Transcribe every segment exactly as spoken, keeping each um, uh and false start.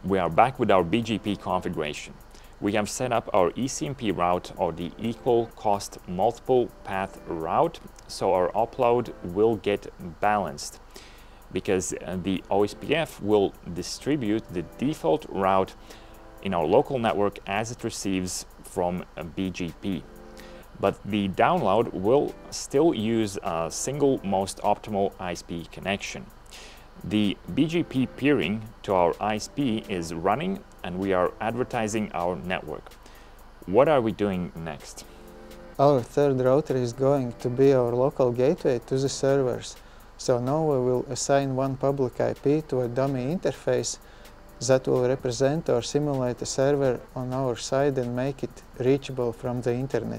We are back with our B G P configuration. We have set up our E C M P route, or the equal cost multiple path route, so our upload will get balanced because the O S P F will distribute the default route in our local network as it receives from B G P. But the download will still use a single most optimal I S P connection. The B G P peering to our I S P is running and we are advertising our network. What are we doing next? Our third router is going to be our local gateway to the servers. So now we will assign one public I P to a dummy interface that will represent or simulate a server on our side and make it reachable from the internet.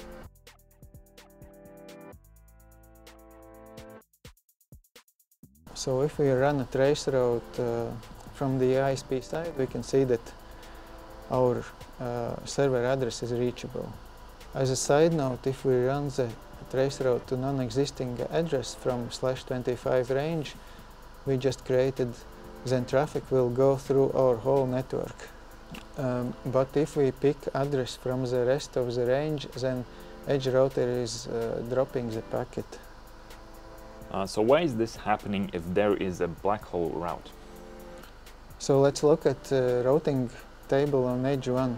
So if we run a trace route uh, from the I S P side, we can see that our uh, server address is reachable. As a side note, if we run the trace route to non-existing address from slash twenty-five range we just created, then traffic will go through our whole network. Um, but if we pick address from the rest of the range, then edge router is uh, dropping the packet. Uh, so why is this happening if there is a black hole route? So let's look at the routing table on edge one.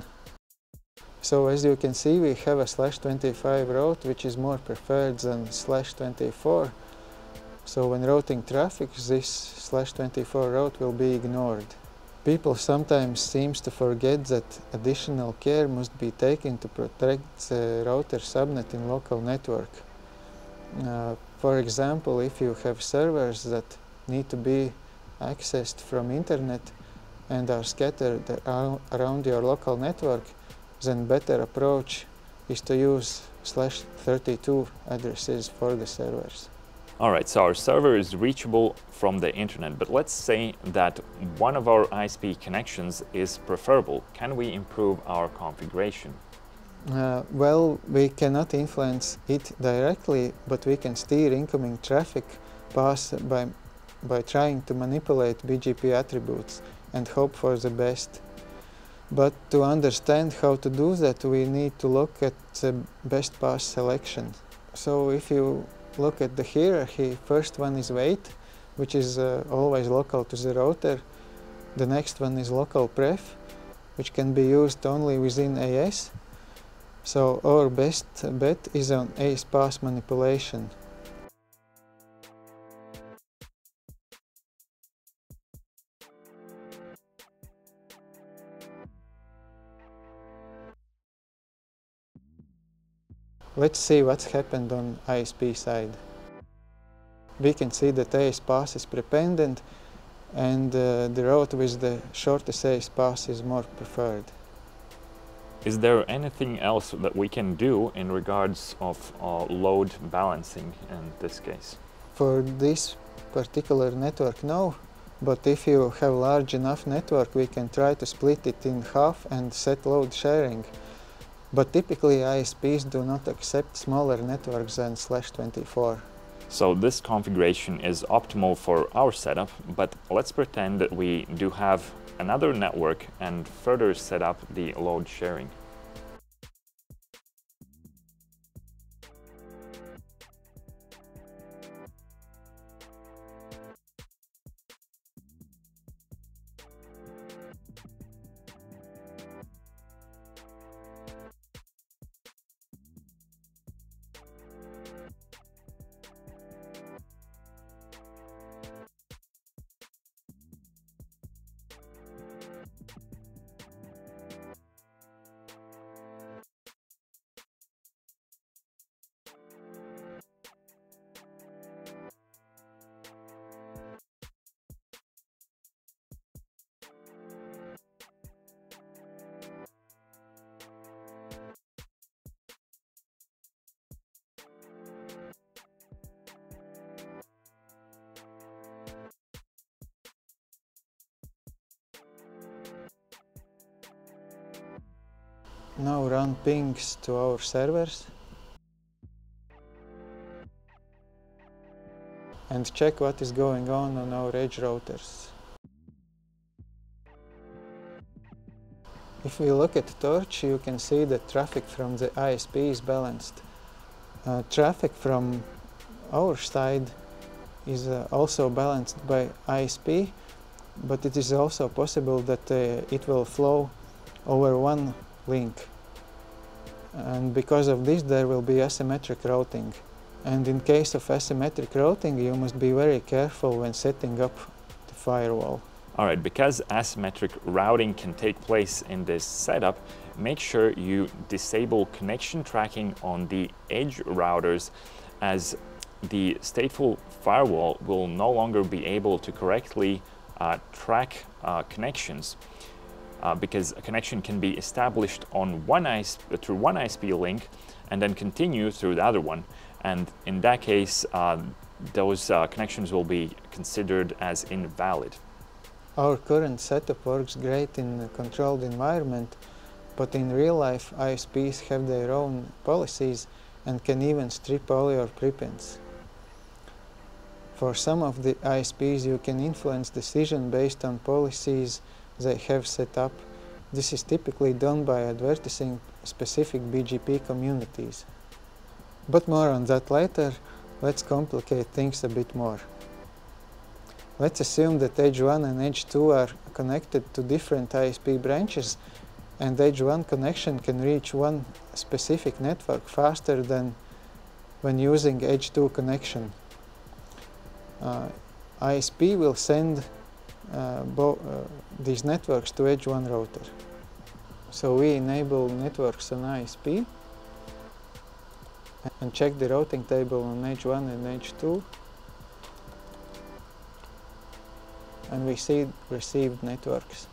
So as you can see, we have a slash twenty-five route which is more preferred than slash twenty-four. So when routing traffic, this slash twenty-four route will be ignored. People sometimes seem to forget that additional care must be taken to protect the router subnet in local network. Uh, for example, if you have servers that need to be accessed from internet and are scattered around your local network, then better approach is to use slash thirty-two addresses for the servers. All right, so our server is reachable from the internet, but let's say that one of our I S P connections is preferable. Can we improve our configuration? Uh, well, we cannot influence it directly, but we can steer incoming traffic paths by, by trying to manipulate B G P attributes and hope for the best. But to understand how to do that, we need to look at the best path selection. So if you look at the hierarchy, first one is wait, which is uh, always local to the router. The next one is local pref, which can be used only within A S. So our best bet is on A S path manipulation. Let's see what's happened on I S P side. We can see that A S path is prependent and uh, the route with the shortest A S path is more preferred. Is there anything else that we can do in regards of uh, load balancing in this case? For this particular network, no. But if you have large enough network, we can try to split it in half and set load sharing. But typically I S Ps do not accept smaller networks than slash twenty-four. So this configuration is optimal for our setup, but let's pretend that we do have another network and further set up the load sharing. Now run pings to our servers and check what is going on on our edge routers. If we look at torch, you can see that traffic from the I S P is balanced. Uh, traffic from our side is uh, also balanced by I S P, but it is also possible that uh, it will flow over one link. And because of this, there will be asymmetric routing. And in case of asymmetric routing, you must be very careful when setting up the firewall. All right, because asymmetric routing can take place in this setup, make sure you disable connection tracking on the edge routers, as the stateful firewall will no longer be able to correctly uh, track uh, connections, uh, because a connection can be established on one I S P, through one I S P link and then continue through the other one. And in that case, uh, those uh, connections will be considered as invalid. Our current setup works great in a controlled environment, but in real life I S Ps have their own policies and can even strip all your prepends. For some of the I S Ps you can influence decision based on policies they have set up. This is typically done by advertising specific B G P communities. But more on that later. Let's complicate things a bit more. Let's assume that edge one and edge two are connected to different I S P branches, and edge one connection can reach one specific network faster than when using edge two connection. Uh, I S P will send uh, bo uh, these networks to edge one router. So we enable networks on I S P and check the routing table on edge one and edge two. And we see received networks.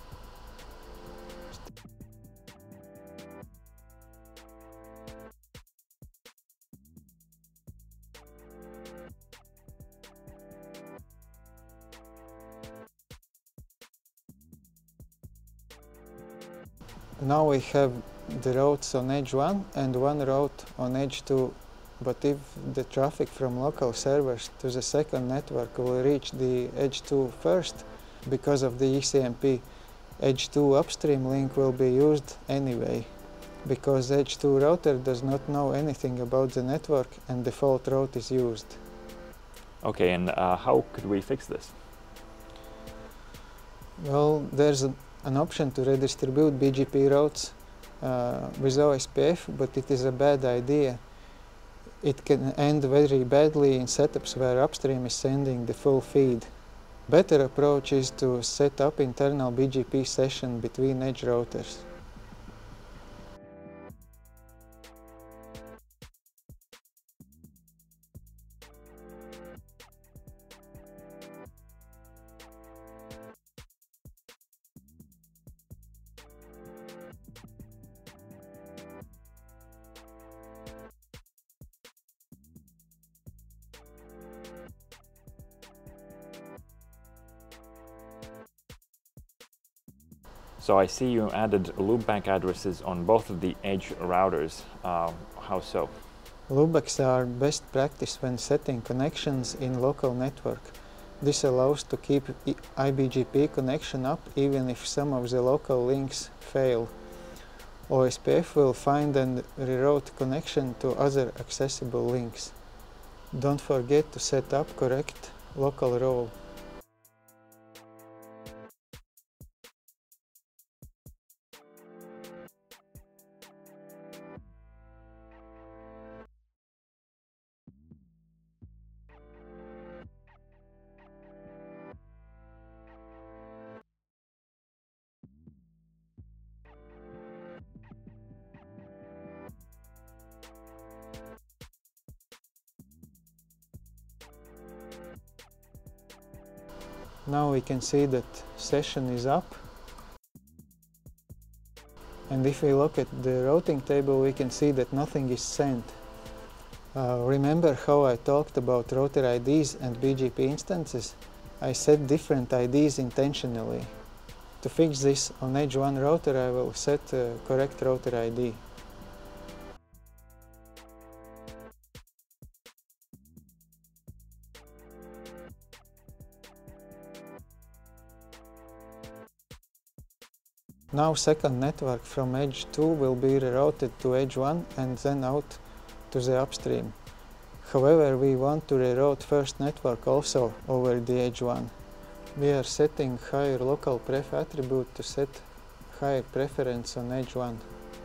Now we have the routes on edge one and one route on edge two. But if the traffic from local servers to the second network will reach the edge two first, because of the E C M P, edge two upstream link will be used anyway, because edge two router does not know anything about the network and default route is used. Okay, and uh, how could we fix this? Well, there's a, an option to redistribute B G P routes uh, with O S P F, but it is a bad idea. It can end very badly in setups where upstream is sending the full feed. Better approach is to set up internal B G P session between edge routers. So I see you added loopback addresses on both of the edge routers. Uh, how so? Loopbacks are best practice when setting connections in local network. This allows to keep I B G P connection up even if some of the local links fail. O S P F will find and reroute connection to other accessible links. Don't forget to set up correct local role. Now we can see that session is up, and if we look at the routing table we can see that nothing is sent. Uh, remember how I talked about router I Ds and B G P instances? I set different I Ds intentionally. To fix this on edge one router I will set a correct router I D. Now second network from edge two will be rerouted to edge one and then out to the upstream. However, we want to reroute first network also over the edge one. We are setting higher local pref attribute to set higher preference on edge one.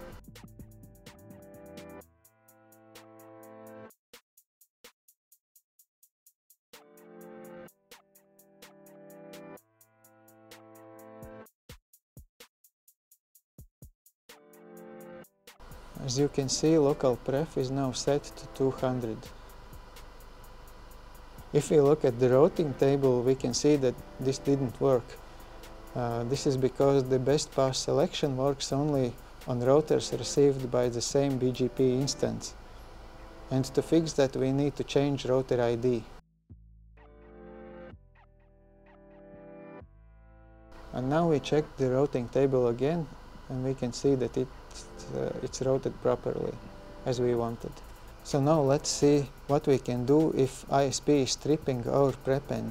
As you can see, local pref is now set to two hundred. If we look at the routing table, we can see that this didn't work. Uh, this is because the best path selection works only on routers received by the same B G P instance. And to fix that, we need to change router I D. And now we check the routing table again, and we can see that it's, uh, it's routed properly, as we wanted. So now let's see what we can do if I S P is stripping our prepend.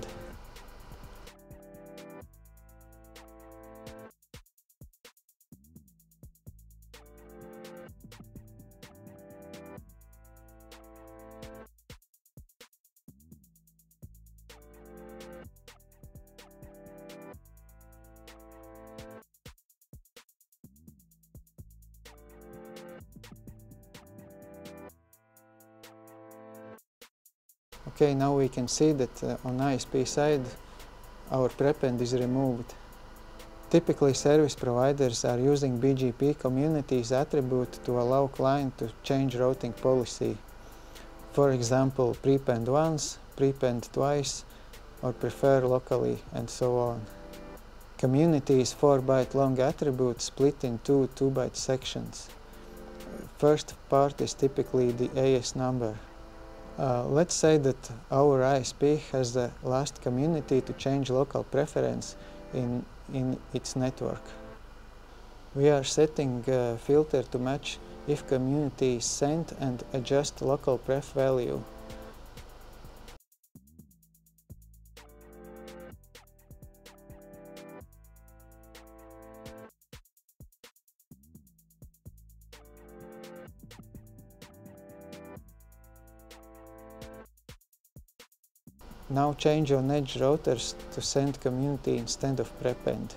Okay, now we can see that uh, on I S P side our prepend is removed. Typically, service providers are using B G P communities attribute to allow client to change routing policy. For example, prepend once, prepend twice, or prefer locally, and so on. Community is four byte long attribute split in two two byte sections. First part is typically the A S number. Uh, let's say that our I S P has the last community to change local preference in, in its network. We are setting a filter to match if community is sent and adjust local pref value. Now change on edge routers to send community instead of prepend.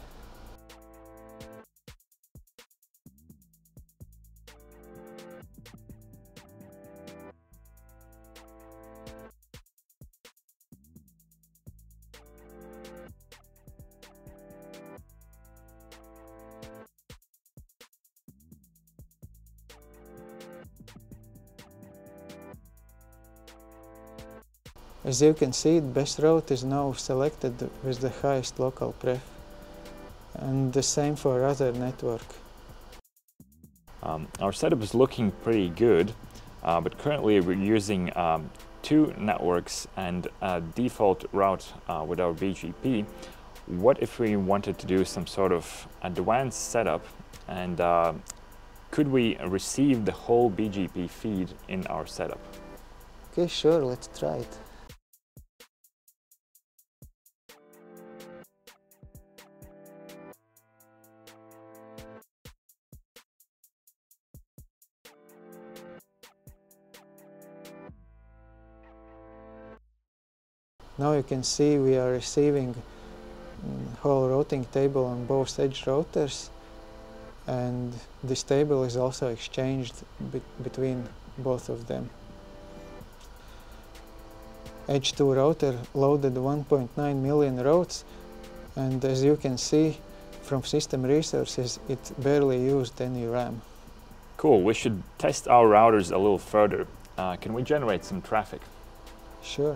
As you can see, the best route is now selected with the highest local pref, and the same for other network. Um, our setup is looking pretty good, uh, but currently we're using um, two networks and a default route uh, with our B G P. What if we wanted to do some sort of advanced setup, and uh, could we receive the whole B G P feed in our setup? Okay, sure, let's try it. Now you can see we are receiving um, whole routing table on both edge routers, and this table is also exchanged be between both of them. edge two router loaded one point nine million routes, and as you can see from system resources, it barely used any RAM. Cool, we should test our routers a little further. Uh, can we generate some traffic? Sure.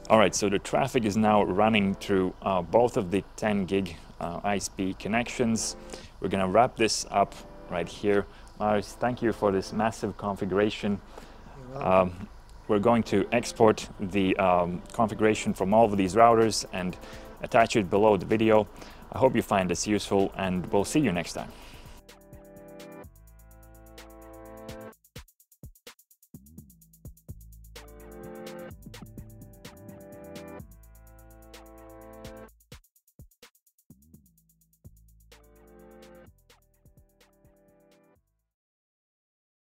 All right, so the traffic is now running through uh, both of the ten gig uh, I S P connections. We're gonna wrap this up right here. Marius, thank you for this massive configuration. Um, we're going to export the um, configuration from all of these routers and attach it below the video. I hope you find this useful, and we'll see you next time.